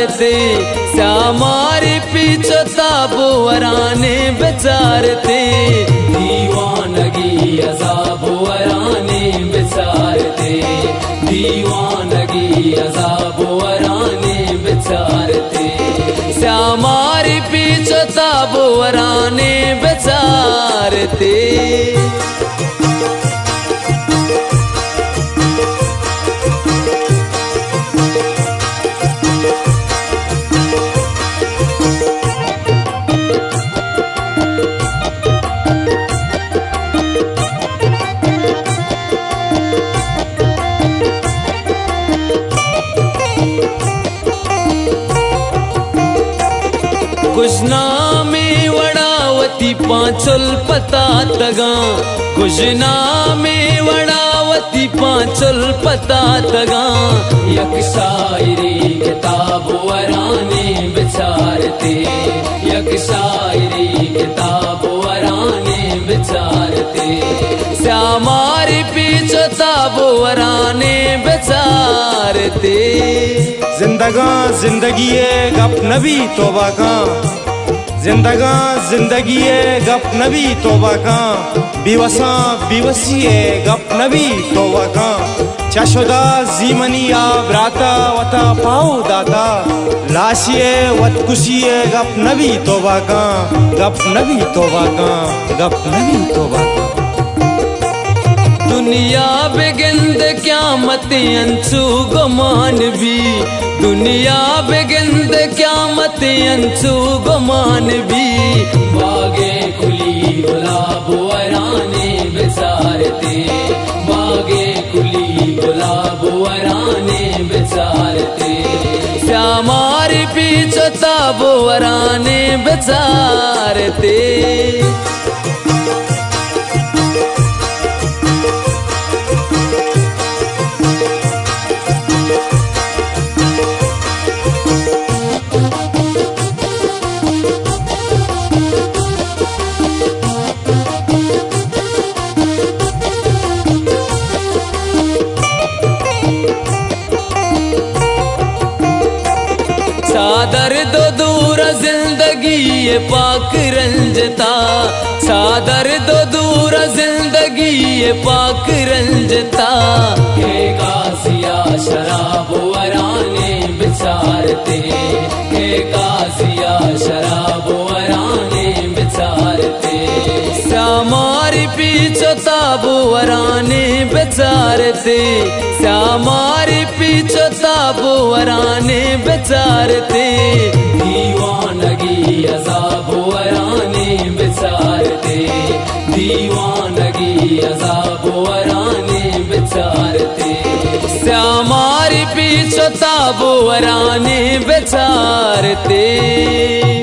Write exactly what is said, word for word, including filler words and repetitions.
बेचारते, श्यामारी पीछे ताबो वराने बेचारते, दीवानगी अज़ाब वराने बेचारते, दीवानगी अज़ाब वराने बेचारते, श्यामारी पीछे ताबो वराने बेचारते। कुशना में वड़ावती पांचल पता तगा, कुशना में वड़ावती पांचल पता तगा, यक शायरी किताब वराने बेचारते, यक शायरी किताब वराने बेचारते, श्यामारी पीछे ताब वराने बेचारते। जिंदगा जिंदगी गप नबी तोबा का, जिंदगा जिंदगी गप नबी तोबा का, बेवसा बेवसी गप नबी तोबा का, चशोदा जीमनिया ब्राता वता पाओ दाता, लाशिए वतकुशिए गप नबी तोबा का, गप नबी तोबा का, गप नबी तोबा का। दुनिया बेगिंद क्या मत अंशु गुमान भी, दुनिया बेगिंद क्या मत अंशु गुमान भी, बागे खुली गुलाब वराने बेचारते, बागे खुली गुलाब वराने बेचारते, श्यामारी पीछे ताब वराने बेचारते। सादर दो दूर जिंदगी ये पाक रंजता, सादर दो दूर जिंदगी ये पाक रंजता, के कासिया शराब वराने बेचारते, के कासिया शराब वराने बेचारते, श्यामारी पीछे ताब वराने बेचारते, श्यामारी पीछे ताब वराने बेचारते, दीवानगी अज़ाब वराने बेचारते, दीवानगी अज़ाब वराने बेचारते, श्यामारी पीछे ताब वराने बेचारते।